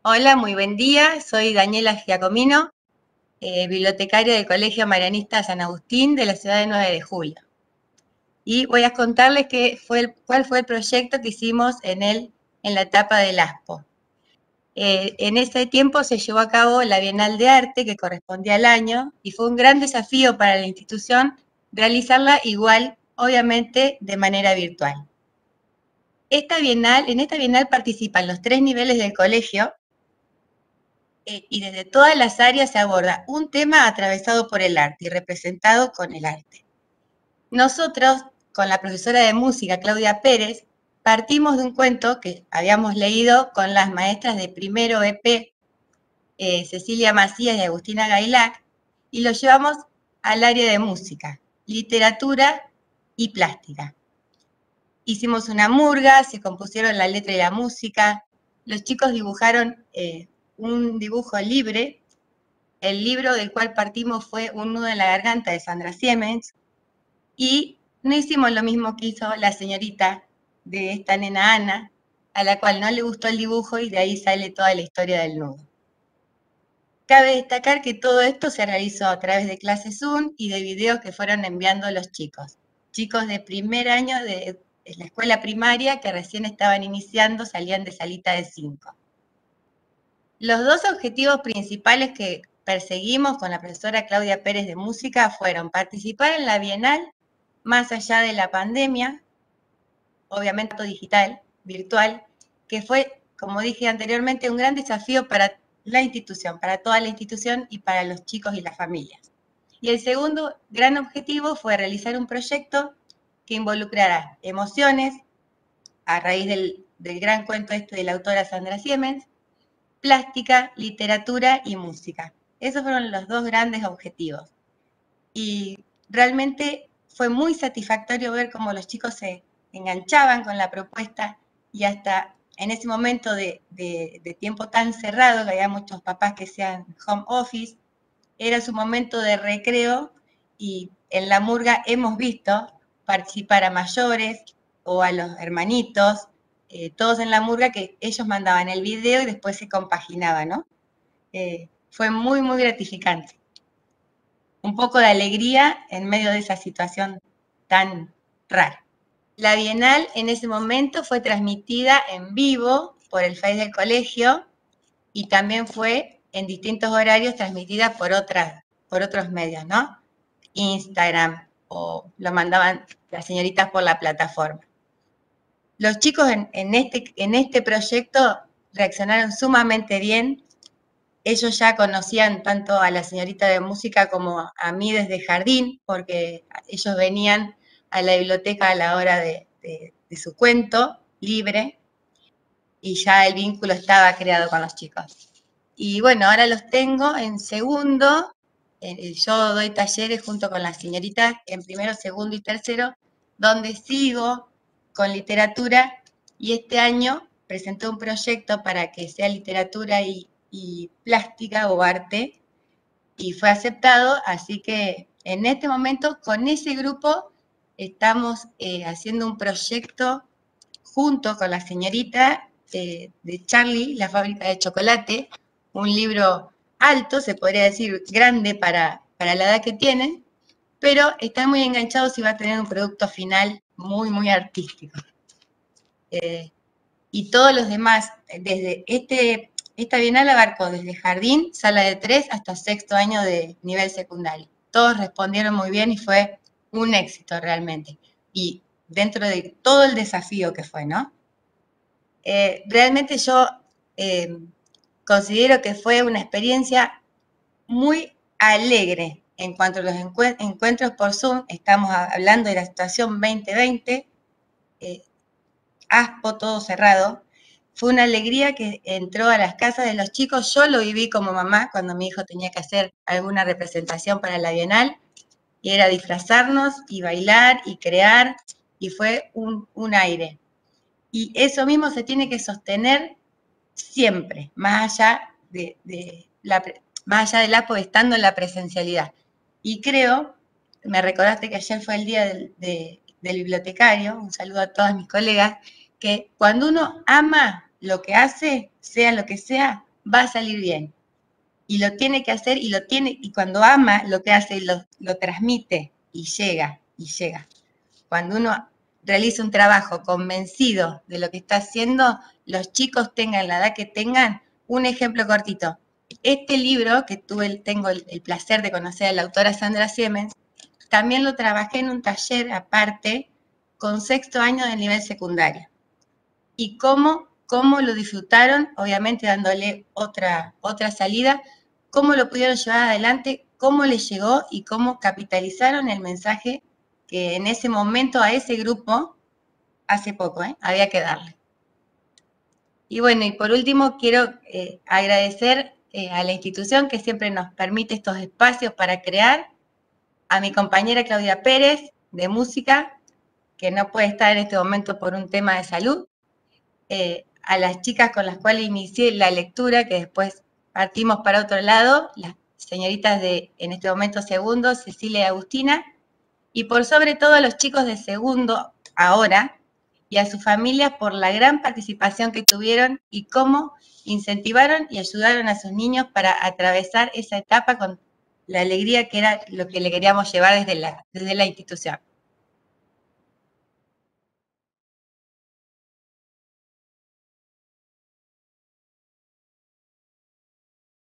Hola, muy buen día. Soy Daniela Giacomino, bibliotecaria del Colegio Marianista San Agustín de la ciudad de 9 de Julio. Y voy a contarles cuál fue el proyecto que hicimos en la etapa del ASPO. En ese tiempo se llevó a cabo la Bienal de Arte, que correspondía al año, y fue un gran desafío para la institución realizarla igual, obviamente, de manera virtual. En esta Bienal participan los 3 niveles del colegio, y desde todas las áreas se aborda un tema atravesado por el arte y representado con el arte. Nosotros, con la profesora de música, Claudia Pérez, partimos de un cuento que habíamos leído con las maestras de primero EP, Cecilia Macías y Agustina Gailac, y lo llevamos al área de música, literatura y plástica. Hicimos una murga, se compusieron la letra y la música, los chicos dibujaron un dibujo libre. El libro del cual partimos fue Un nudo en la garganta de Sandra Siemens, y no hicimos lo mismo que hizo la señorita de esta nena Ana, a la cual no le gustó el dibujo y de ahí sale toda la historia del nudo. Cabe destacar que todo esto se realizó a través de clases Zoom y de videos que fueron enviando los chicos de primer año de la escuela primaria que recién estaban iniciando, salían de salita de 5. Los dos objetivos principales que perseguimos con la profesora Claudia Pérez de música fueron participar en la Bienal más allá de la pandemia, obviamente digital, virtual, que fue, como dije anteriormente, un gran desafío para la institución, para toda la institución y para los chicos y las familias. Y el segundo gran objetivo fue realizar un proyecto que involucrará emociones, a raíz del gran cuento de la autora Sandra Siemens, plástica, literatura y música. Esos fueron los dos grandes objetivos. Y realmente fue muy satisfactorio ver cómo los chicos se enganchaban con la propuesta y hasta en ese momento de tiempo tan cerrado, que había muchos papás que hacían home office, era su momento de recreo y en la murga hemos visto participar a mayores o a los hermanitos, todos en la murga, que ellos mandaban el video y después se compaginaba, ¿no? Fue muy, muy gratificante. Un poco de alegría en medio de esa situación tan rara. La Bienal en ese momento fue transmitida en vivo por el Face del colegio y también fue en distintos horarios transmitida por otros medios, ¿no? Instagram, o lo mandaban las señoritas por la plataforma. Los chicos en este proyecto reaccionaron sumamente bien. Ellos ya conocían tanto a la señorita de música como a mí desde jardín, porque ellos venían a la biblioteca a la hora de su cuento libre, y ya el vínculo estaba creado con los chicos. Y bueno, ahora los tengo en segundo. Yo doy talleres junto con las señoritas en primero, segundo y tercero, donde sigo con literatura, y este año presenté un proyecto para que sea literatura y plástica o arte, y fue aceptado, así que en este momento con ese grupo estamos haciendo un proyecto junto con la señorita de Charlie, la fábrica de chocolate, un libro alto, se podría decir grande para la edad que tienen, pero están muy enganchados y va a tener un producto final muy, muy artístico. Y todos los demás, desde esta Bienal abarcó desde jardín, sala de 3, hasta sexto año de nivel secundario. Todos respondieron muy bien y fue un éxito realmente. Y dentro de todo el desafío que fue, ¿no? Realmente yo considero que fue una experiencia muy alegre en cuanto a los encuentros por Zoom. Estamos hablando de la situación 2020, ASPO, todo cerrado. Fue una alegría que entró a las casas de los chicos. Yo lo viví como mamá cuando mi hijo tenía que hacer alguna representación para la Bienal, y era disfrazarnos y bailar y crear, y fue un aire. Y eso mismo se tiene que sostener siempre, más allá del APO, estando en la presencialidad. Y creo, me recordaste que ayer fue el día del bibliotecario, un saludo a todas mis colegas, que cuando uno ama lo que hace, sea lo que sea, va a salir bien. Y lo tiene que hacer y cuando ama lo que hace, lo transmite y llega, y llega. Cuando uno realiza un trabajo convencido de lo que está haciendo, los chicos tengan la edad que tengan, un ejemplo cortito. Este libro, que tengo el placer de conocer a la autora Sandra Siemens, también lo trabajé en un taller aparte con 6º año del nivel secundario. Y cómo lo disfrutaron, obviamente dándole otra salida, cómo lo pudieron llevar adelante, cómo les llegó y cómo capitalizaron el mensaje que en ese momento a ese grupo, hace poco, había que darle. Y bueno, y por último quiero agradecer a la institución que siempre nos permite estos espacios para crear, a mi compañera Claudia Pérez, de música, que no puede estar en este momento por un tema de salud, a las chicas con las cuales inicié la lectura, que después partimos para otro lado, las señoritas de, en este momento, segundo, Cecilia y Agustina, y por sobre todo a los chicos de segundo ahora, y a sus familias por la gran participación que tuvieron y cómo incentivaron y ayudaron a sus niños para atravesar esa etapa con la alegría que era lo que le queríamos llevar desde la institución.